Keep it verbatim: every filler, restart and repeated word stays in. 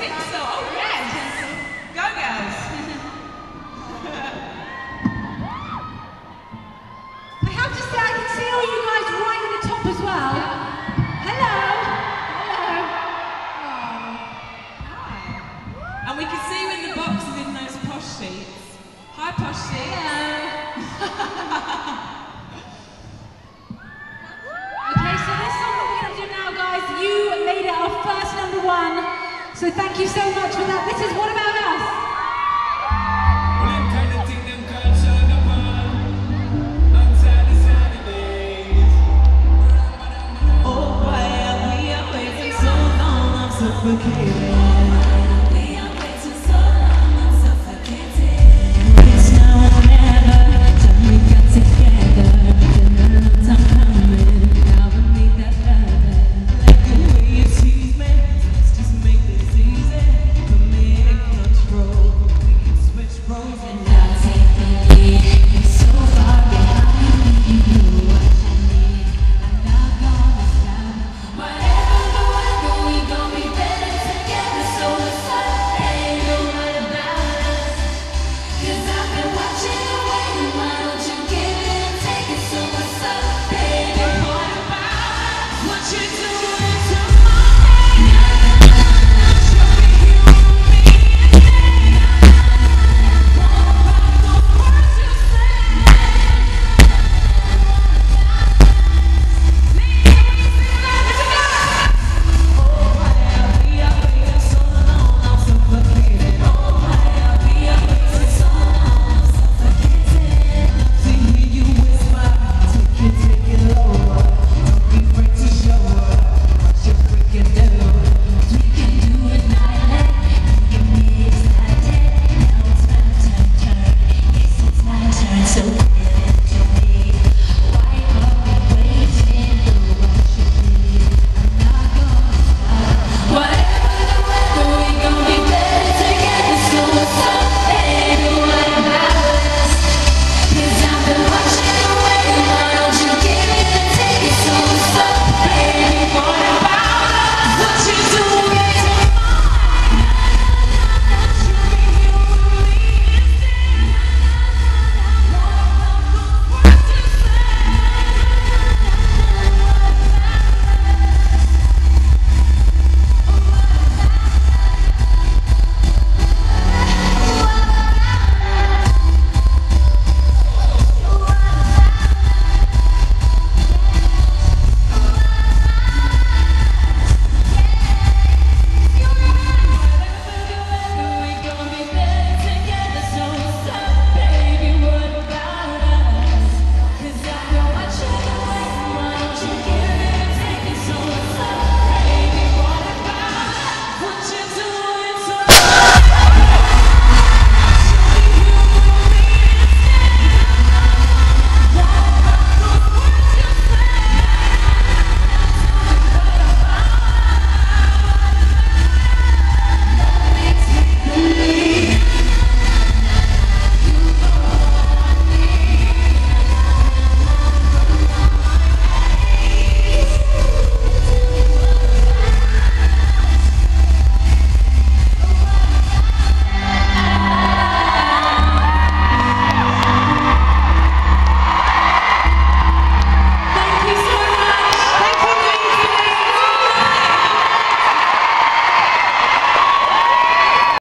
think so. Oh, yes. Go, girls. I have to say, I can see all you guys right at the top as well. Hello. Hello. Oh. Hi. And we can see you in the boxes in those posh seats. Hi, posh seats. Hello. Okay, so this song that we're going to do now, guys, you made it our first number one. So thank you so much for that. This is What About Us? Oh, why are we waiting so long? I'm suffocating.